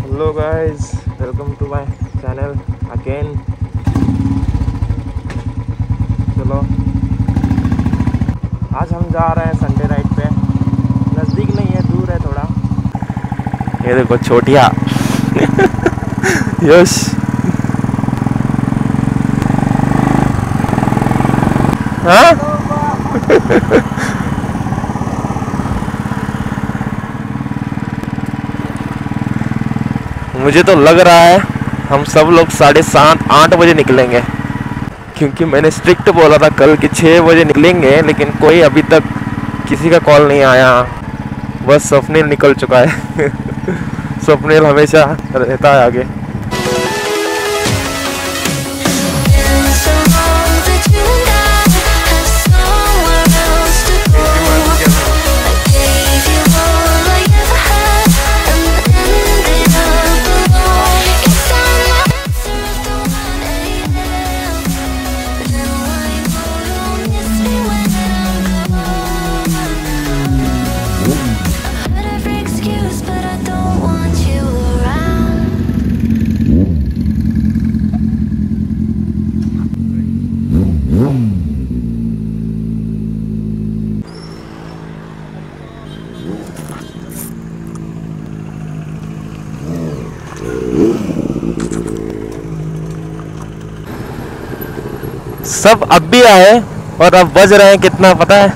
Hello guys, welcome to my channel again. चलो आज हम जा रहे हैं संडे राइड पे। नज़दीक नहीं है, दूर है थोड़ा। ये देखो छोटिया यश हाँ मुझे तो लग रहा है हम सब लोग 7:30-8 बजे निकलेंगे, क्योंकि मैंने स्ट्रिक्ट बोला था कल कि 6 बजे निकलेंगे, लेकिन कोई अभी तक किसी का कॉल नहीं आया। बस स्वप्निल निकल चुका है स्वप्निल हमेशा रहता है आगे। सब अब भी आए और अब बज रहे हैं कितना पता है?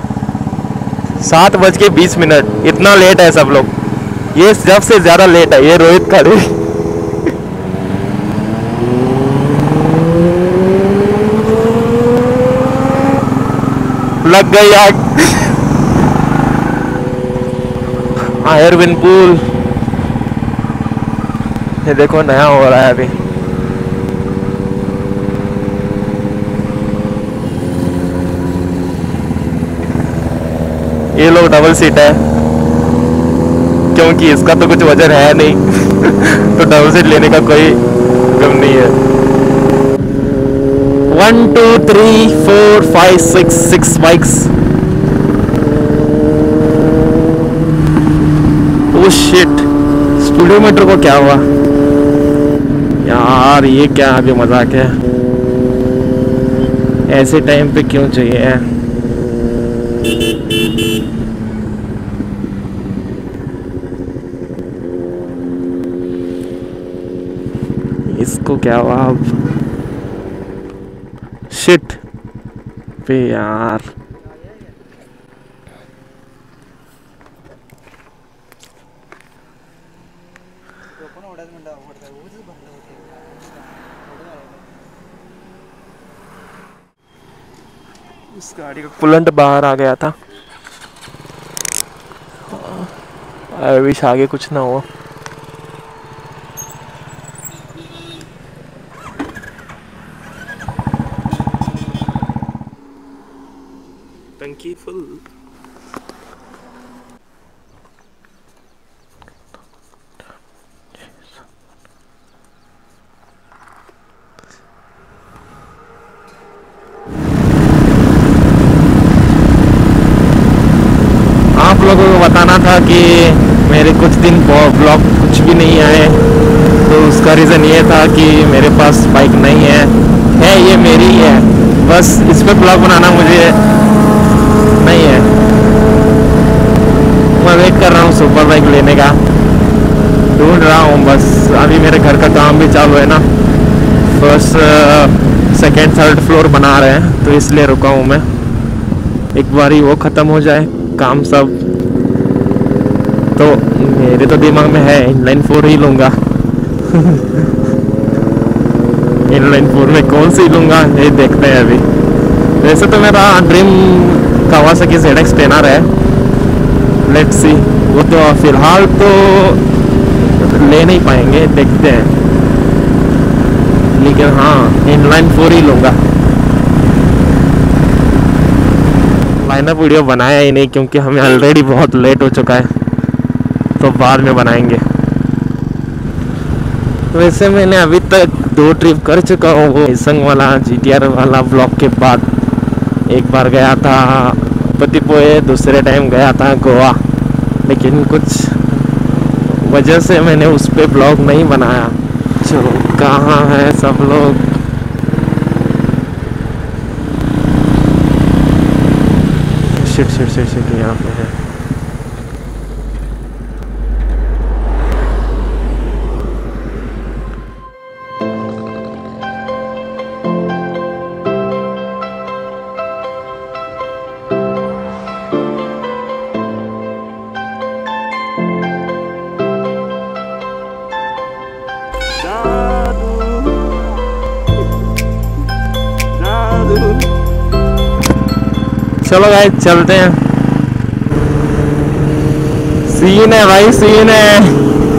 7:20। इतना लेट है सब लोग। ये सबसे ज्यादा लेट है, ये रोहित का रे लग गई आग। एयरविन पूल ये देखो नया हो रहा है अभी। ये लोग डबल सीट है क्योंकि इसका तो कुछ वजन है नहीं तो डबल सीट लेने का कोई गम नहीं है। 1 2 3 4 5 6 बाइक्स। ओह शिट, स्पीडोमीटर को क्या हुआ यार? ये क्या अभी मजाक है? ऐसे टाइम पे क्यों चाहिए? इसको क्या हुआ अब? शिट पे यार। इस गाड़ी का कूलेंट बाहर आ गया था। आई विश आगे कुछ ना हो। टंकी फुल। आप लोगों को बताना था कि मेरे कुछ दिन ब्लॉग कुछ भी नहीं आए, तो उसका रीज़न ये था कि मेरे पास बाइक नहीं है ये मेरी ही है, बस इस पे ब्लॉग बनाना मुझे नहीं है। मैं वेट कर रहा हूँ सुपर बाइक लेने का, ढूंढ रहा हूँ बस। अभी मेरे घर का काम भी चालू है ना, फर्स्ट सेकेंड थर्ड फ्लोर बना रहे हैं, तो इसलिए रुका हूँ मैं। एक बार ही वो ख़त्म हो जाए काम सब, तो मेरे तो दिमाग में है इनलाइन 4 ही लूँगा इनलाइन 4 में कौन सी लूँगा ये देखते हैं अभी। वैसे तो मेरा ड्रीम कावासाकी ZX 10R है, लेट्स सी। वो तो फिलहाल तो ले नहीं पाएंगे, देखते हैं, लेकिन हाँ इनलाइन 4 ही लूँगा। लाइनअप वीडियो बनाया ही नहीं क्योंकि हमें ऑलरेडी बहुत लेट हो चुका है, तो बाद में बनाएंगे। वैसे मैंने अभी तक 2 ट्रिप कर चुका हूँ, वो संग वाला GTR वाला ब्लॉग के बाद। एक बार गया था पतिपोए, दूसरे टाइम गया था गोवा, लेकिन कुछ वजह से मैंने उस पे ब्लॉग नहीं बनाया। चलो कहाँ है सब लोग? शिट शिट शिट शिट, यहाँ पे है। चलो गाइस चलते हैं। सीन है भाई, सीन है।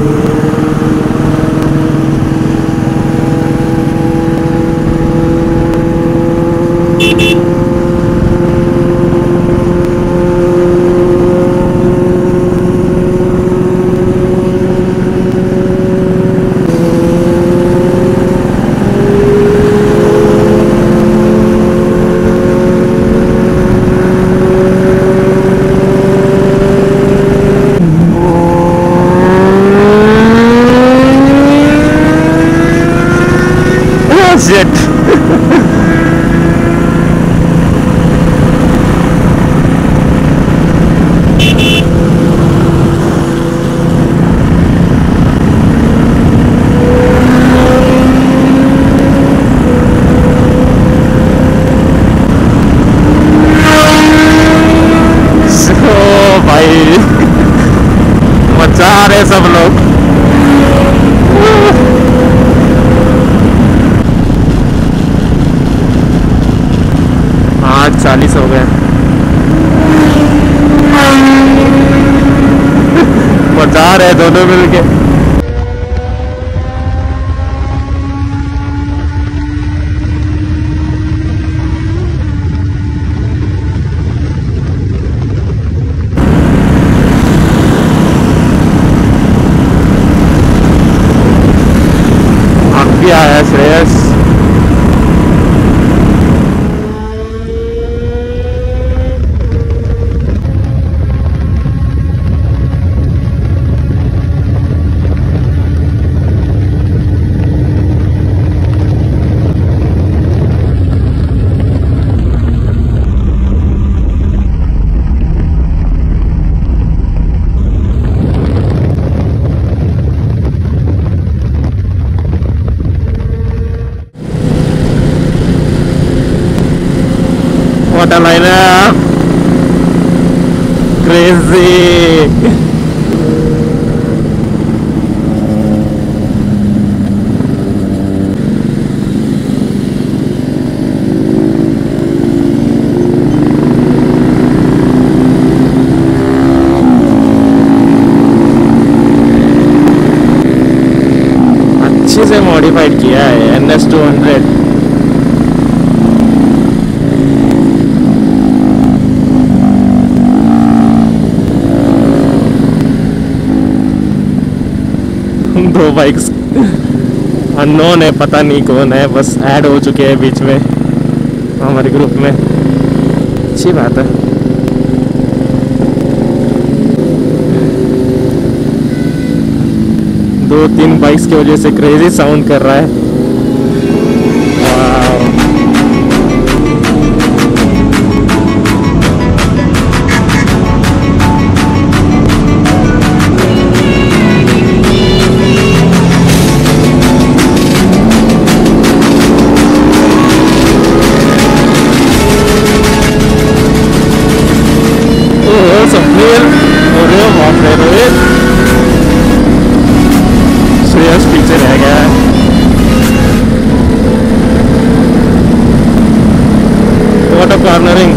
मचा रहे सब लोग। हाँ 40 हो गए। मचा रहे दोनों मिलके। आया Shreyas. What a lineup! Crazy! अच्छे से मॉडिफाइड किया है NS 200। दो बाइक्स अननोन है, पता नहीं कौन है, बस ऐड हो चुके हैं बीच में हमारे ग्रुप में। अच्छी बात है। दो तीन बाइक्स की वजह से क्रेजी साउंड कर रहा है। श्रेयस पीछे रह गया है। What a cornering!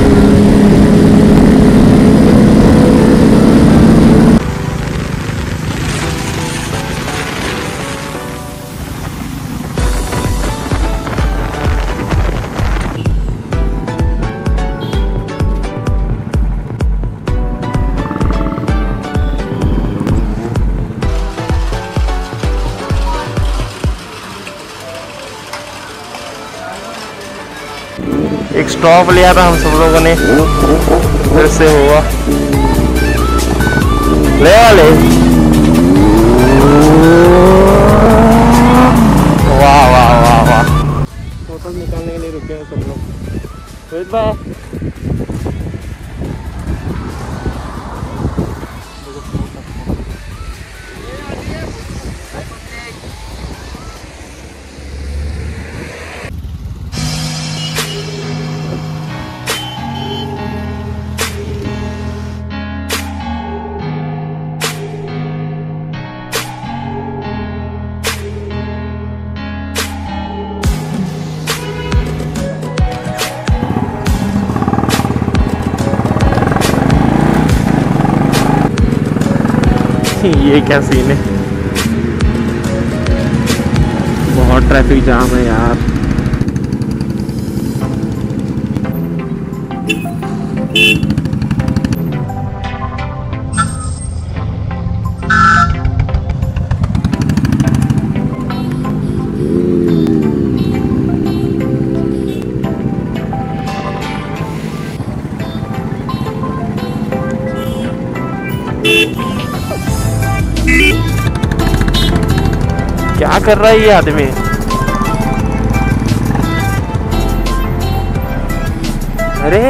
एक स्टॉप लिया था हम सब लोगों ने, फिर से हुआ ले वाले। बाय। ये क्या सीन है, बहुत ट्रैफिक जाम है यार। क्या कर रहा है ये आदमी? अरे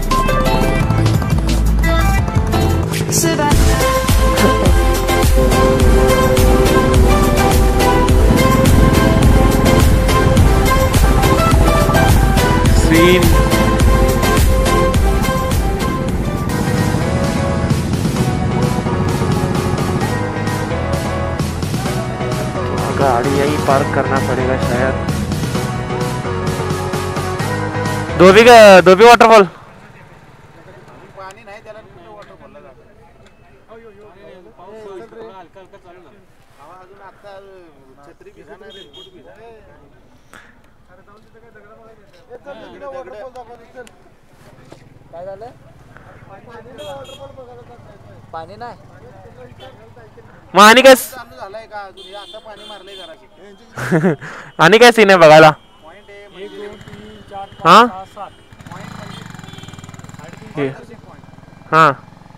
सीन गाड़ी यही पार्क करना पड़ेगा शायद। धोबी वाटरफॉल पाणी नाही मग आणि काय आणि काय सीन आहे बघायला? हा हा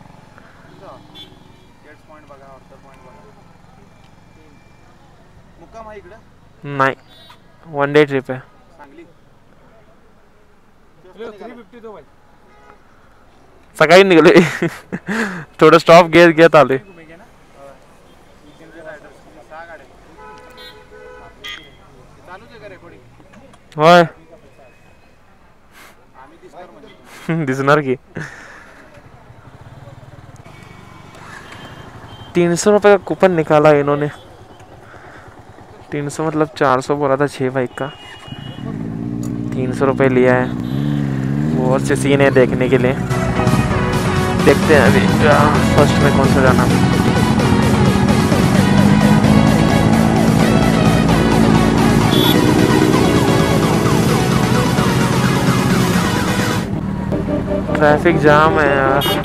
नाही, वन डे ट्रिप आहे। सकाळी निघलोय थोडं स्टॉप घेत आलोय। होय दिसणार की। 300 रुपये का कूपन निकाला इन्होंने। 300 मतलब 400 बोला था 6 बाइक का, 300 रुपये लिया है। बहुत से सीन है देखने के लिए, देखते हैं अभी फर्स्ट में कौन सा जाना। ट्रैफिक जाम है यार।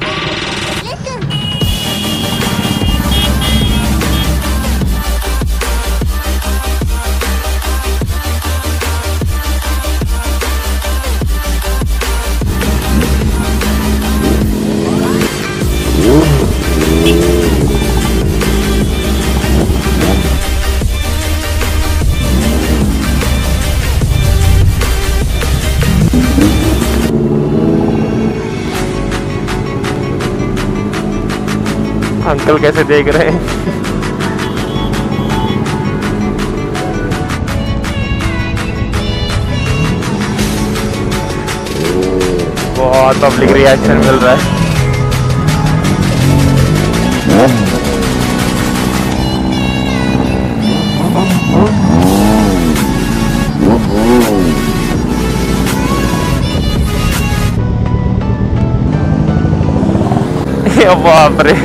अंकल कैसे देख रहे हैं बहुत पब्लिक रिएक्शन मिल रहा है। बाप रे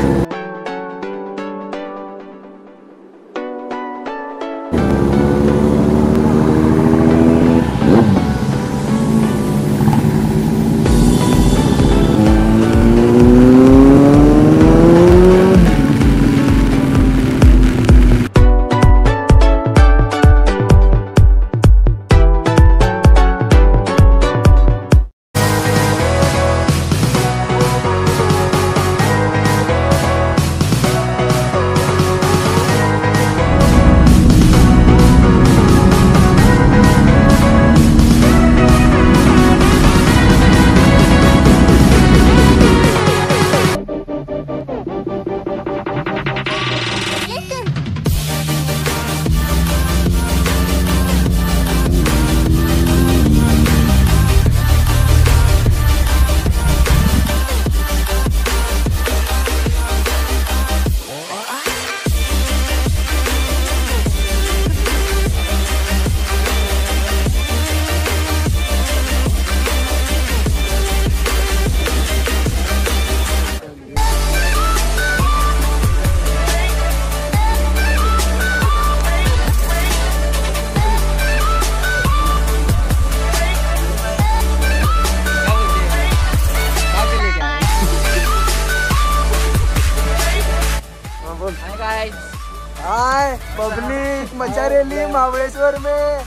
हाय पब्लिक मचा रही महाबळेश्वर में।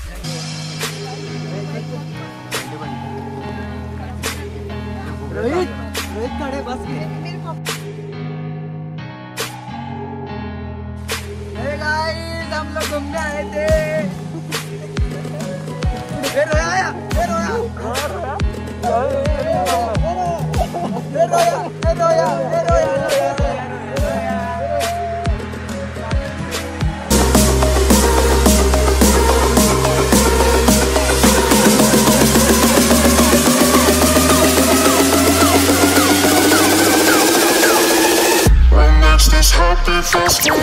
रोहित रोहित खड़े बस में। गाइस हम लोग घूमने आए थे। फिर रोया फिर रोया फिर रोया फिर रोया। This happy festival.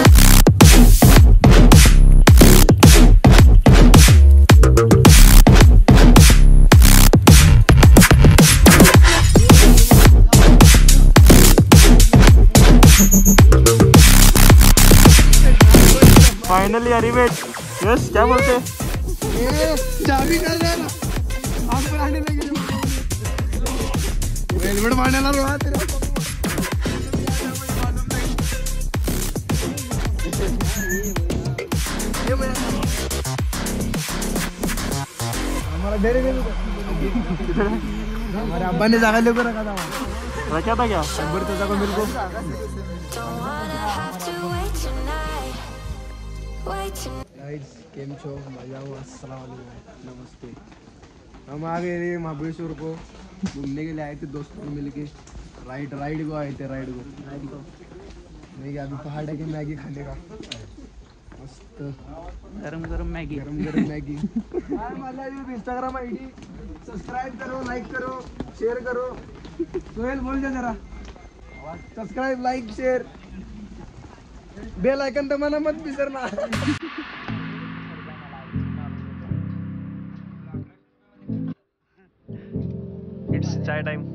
Finally arrived. Yes क्या बोलते? चाबी कर दे ना। आग बनाने लगे। हेलमेट मारने लगा रोहा तेरा। हमारा डेरे में हमारे अब्बा ने जागा लेकर रखा था। रखा था क्या? अब्बर तो जागा मेरे को। गाइस केम छो मजा हुआ। अस्सलाम वालेकुम नमस्ते। हम आ गए थे महाबळेश्वर को घूमने के लिए आए थे दोस्तों मिलके। राइड को आए थे राइड को नहीं अभी पहाड़ है कि मैगी खाने का मस्त गरम मैगी। इंस्टाग्राम आईडी सब्सक्राइब करो लाइक करो शेयर करो। सोहेल बोल जा जरा subscribe like share bell icon दबाना मत बिसरना। It's chai time.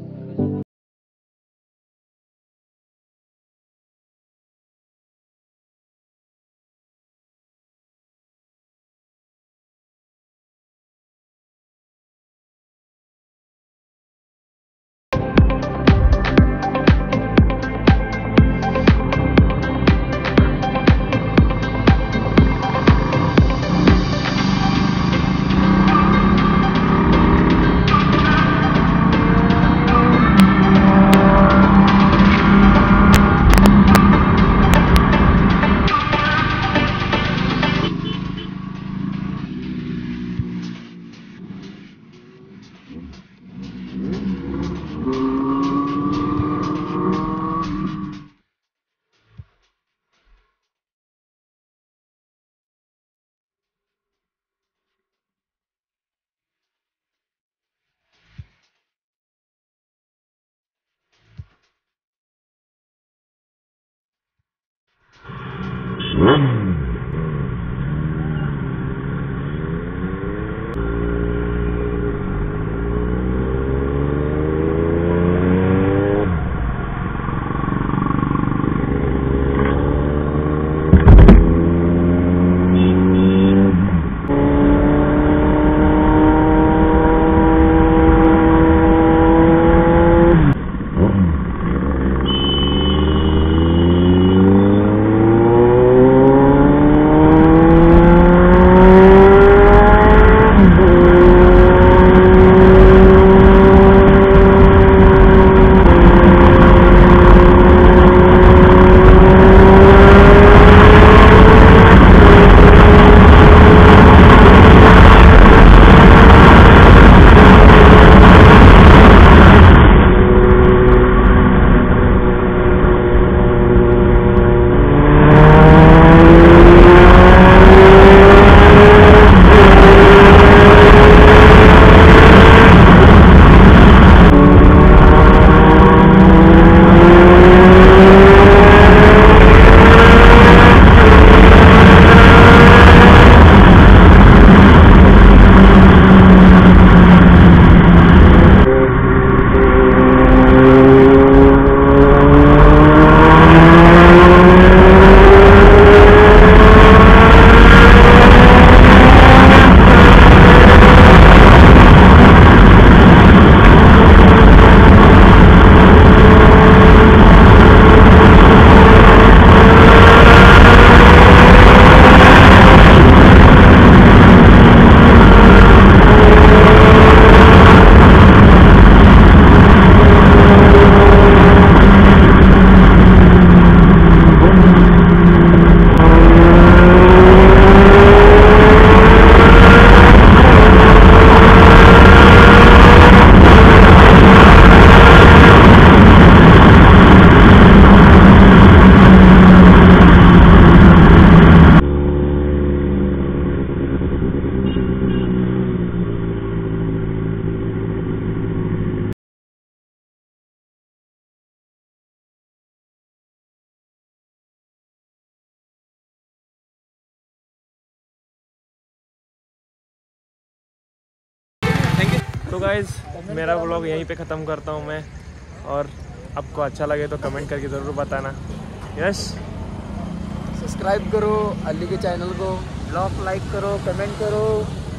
तो गाइज़ मेरा व्लॉग यहीं पे ख़त्म करता हूँ मैं, और आपको अच्छा लगे तो कमेंट करके ज़रूर बताना। यस, सब्सक्राइब करो अली के चैनल को, ब्लॉग लाइक करो, कमेंट करो।